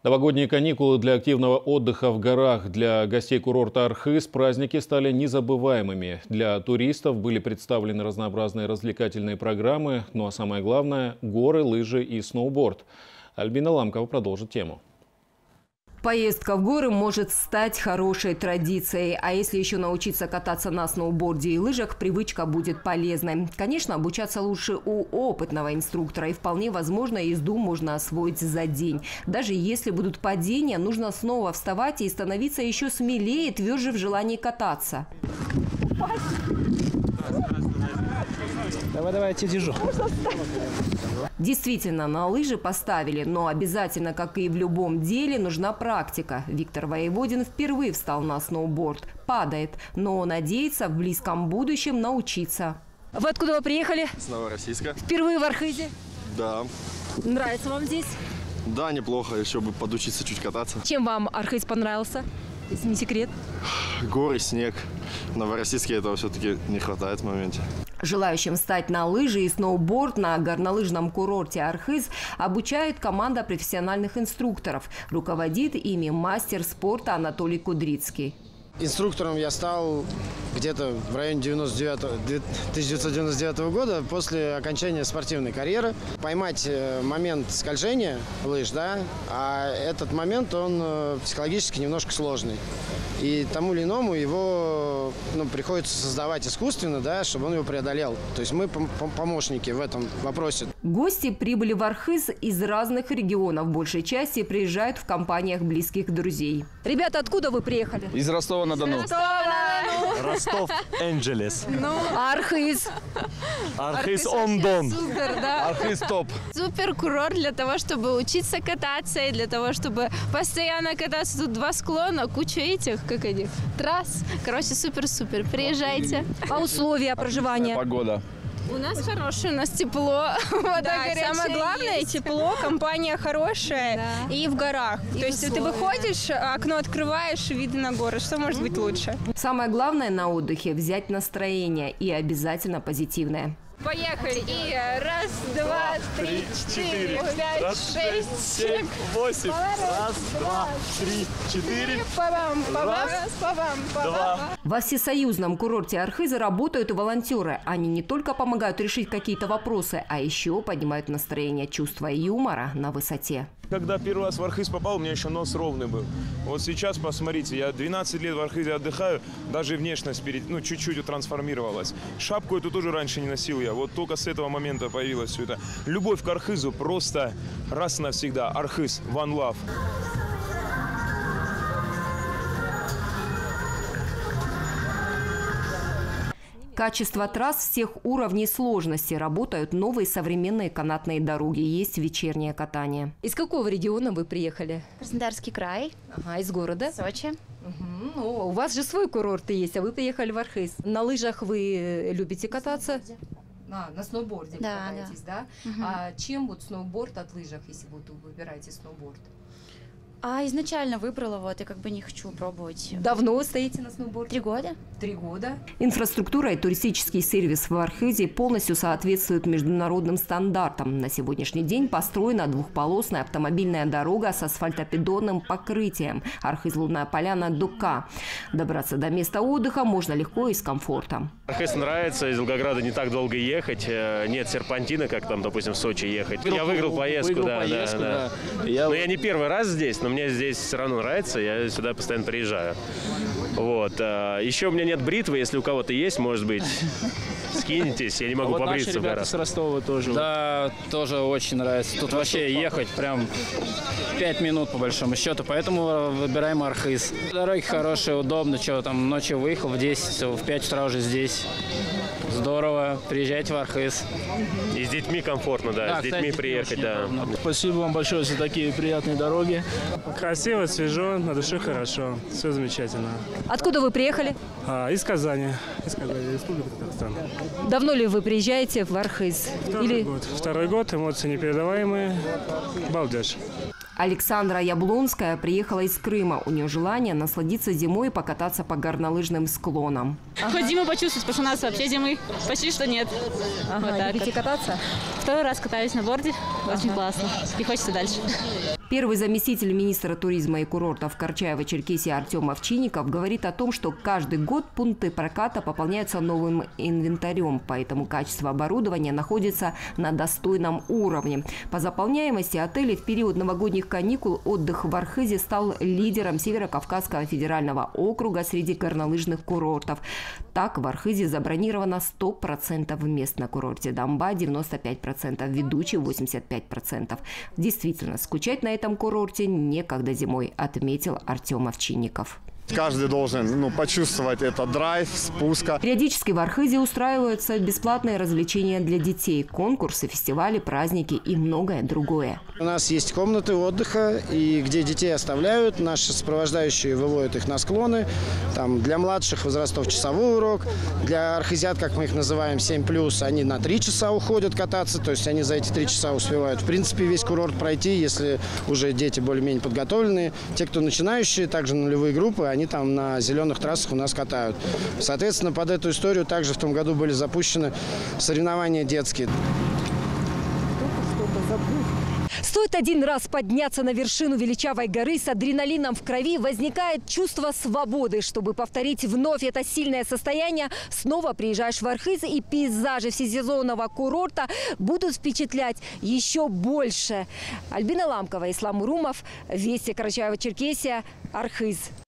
Новогодние каникулы для активного отдыха в горах для гостей курорта Архыз праздники стали незабываемыми. Для туристов были представлены разнообразные развлекательные программы, ну а самое главное – горы, лыжи и сноуборд. Альбина Ламкова продолжит тему. Поездка в горы может стать хорошей традицией. А если еще научиться кататься на сноуборде и лыжах, привычка будет полезной. Конечно, обучаться лучше у опытного инструктора. И вполне возможно, езду можно освоить за день. Даже если будут падения, нужно снова вставать и становиться еще смелее, тверже в желании кататься. Давай, я тебя держу. Действительно, на лыжи поставили, но обязательно, как и в любом деле, нужна практика. Виктор Воеводин впервые встал на сноуборд. Падает, но надеется в близком будущем научиться. Вы откуда вы приехали? С Новороссийска. Впервые в Архызе? Да. Нравится вам здесь? Да, неплохо, еще бы подучиться чуть кататься. Чем вам Архыз понравился, если не секрет? Горы, снег. В Новороссийске этого все-таки не хватает в моменте. Желающим встать на лыжи и сноуборд на горнолыжном курорте Архыз обучает команда профессиональных инструкторов. Руководит ими мастер спорта Анатолий Кудрицкий. Инструктором я стал где-то в районе 1999 года после окончания спортивной карьеры. Поймать момент скольжения лыж, да, а этот момент, он психологически немножко сложный. И тому или иному его приходится создавать искусственно, да, чтобы он его преодолел. То есть мы помощники в этом вопросе. Гости прибыли в Архыз из разных регионов. В большей части приезжают в компаниях близких друзей. Ребята, откуда вы приехали? Из Ростова-на-Дону. Ростов-Энджелес. Архыз. Архыз-он-Дон. Супер, да? Архыз топ. Супер курорт для того, чтобы учиться кататься и для того, чтобы постоянно кататься. Тут два склона, куча этих, трасс. Короче, супер-супер. Приезжайте. А условия проживания? Погода. У нас хорошее, у нас тепло. Да, самое главное – тепло, компания хорошая и в горах. То есть ты выходишь, окно открываешь, видно на горы. Что может быть лучше? Самое главное на отдыхе – взять настроение и обязательно позитивное. Поехали. И раз, два, три, четыре, пять, шесть, семь, 8. Раз, два, три, четыре. Во всесоюзном курорте Архыза работают волонтеры. Они не только помогают решить какие-то вопросы, а еще поднимают настроение, чувство юмора на высоте. Когда первый раз в Архыз попал, у меня еще нос ровный был. Вот сейчас, посмотрите, я 12 лет в Архызе отдыхаю, даже внешность чуть-чуть трансформировалась. Шапку эту тоже раньше не носил я, вот только с этого момента появилось все это. Любовь к Архызу просто раз и навсегда. Архыз, one love. Качество трасс всех уровней сложности. Работают новые современные канатные дороги. Есть вечернее катание. Из какого региона вы приехали? Краснодарский край. Ага, из города? Сочи. Ну, у вас же свой курорт есть, а вы приехали в Архыз. На лыжах вы любите кататься? На сноуборде да, катаетесь, да? А чем сноуборд от лыжах, если вы выбираете сноуборд? Изначально выбрала, и не хочу пробовать. Давно стоите на сноуборде? 3 года. 3 года. Инфраструктура и туристический сервис в Архызе полностью соответствуют международным стандартам. На сегодняшний день построена двухполосная автомобильная дорога с асфальтобетонным покрытием. Архыз-Лунная поляна Дука. Добраться до места отдыха можно легко и с комфортом. Архыз нравится, из Волгограда не так долго ехать, нет серпантина, как там, допустим, в Сочи ехать. Я выиграл поездку, да. Но я не первый раз здесь, но мне здесь все равно нравится, я сюда постоянно приезжаю. Вот. Еще у меня нет бритвы, если у кого-то есть, может быть, скинетесь, я не могу побриться в горах. С Ростова тоже. Да, тоже очень нравится. Тут вообще ехать прям 5 минут по большому счету, поэтому выбираем Архыз. Дороги хорошие, удобно, ночью выехал в 10, в 5 утра уже здесь. Здорово, приезжайте в Архыз. И с детьми комфортно, да, с детьми приехать, да. Спасибо вам большое за такие приятные дороги. Красиво, свежо, на душе хорошо, все замечательно. Откуда вы приехали? Из Казани, Республика Татарстан. Давно ли вы приезжаете в Архыз? Второй год, эмоции непередаваемые, балдеж. Александра Яблонская приехала из Крыма. У нее желание насладиться зимой и покататься по горнолыжным склонам. Хоть зиму почувствовать, потому что у нас вообще зимы почти что нет. Любите кататься? Второй раз катаюсь на борде. Очень классно. И хочется дальше. Первый заместитель министра туризма и курортов Карачаево-Черкесии Артем Овчинников говорит о том, что каждый год пункты проката пополняются новым инвентарем, поэтому качество оборудования находится на достойном уровне. По заполняемости отелей в период новогодних каникул отдых в Архизе стал лидером Северо-Кавказского федерального округа среди горнолыжных курортов. Так, в Архизе забронировано 100% мест на курорте, Дамба – 95%, Ведучий – 85%. Действительно, скучать на этом курорте некогда зимой, отметил Артем Овчинников. Каждый должен почувствовать этот драйв, спуска. Периодически в Архизе устраиваются бесплатные развлечения для детей, конкурсы, фестивали, праздники и многое другое. У нас есть комнаты отдыха, и где детей оставляют, наши сопровождающие выводят их на склоны. Там для младших возрастов часовой урок, для архизят, как мы их называем, 7+, они на 3 часа уходят кататься, то есть они за эти 3 часа успевают, в принципе, весь курорт пройти, если уже дети более-менее подготовленные. Те, кто начинающие, также нулевые группы, они там на зеленых трассах у нас катают. Соответственно, под эту историю также в том году были запущены соревнования детские. Стоит один раз подняться на вершину величавой горы с адреналином в крови, возникает чувство свободы. Чтобы повторить вновь это сильное состояние, снова приезжаешь в Архиз, и пейзажи всесезонного курорта будут впечатлять еще больше. Альбина Ламкова, Ислам Урумов, Вести, Карачаево-Черкесия, Архиз.